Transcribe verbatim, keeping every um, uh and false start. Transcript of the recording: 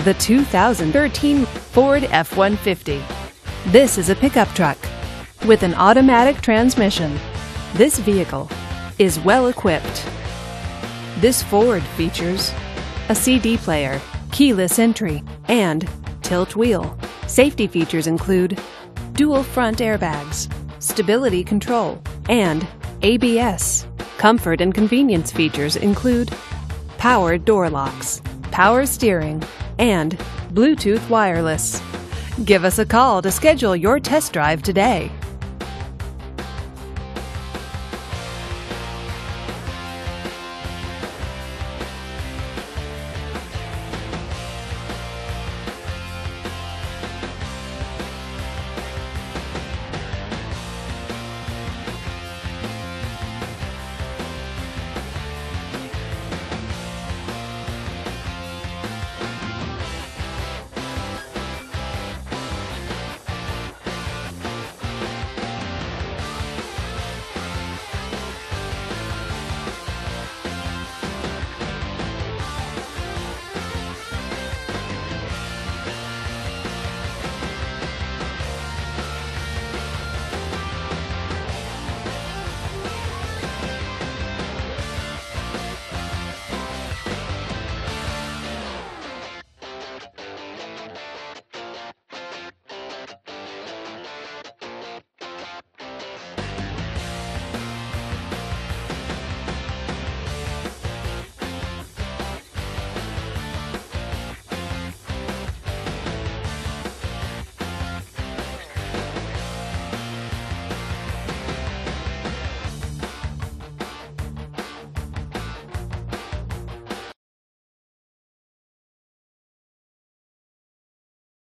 the two thousand thirteen Ford F one fifty. This is a pickup truck with an automatic transmission. This vehicle is well equipped. This Ford features a C D player, keyless entry, and tilt wheel. Safety features include dual front airbags, stability control, and A B S. Comfort and convenience features include power door locks, power steering, and Bluetooth wireless. Give us a call to schedule your test drive today.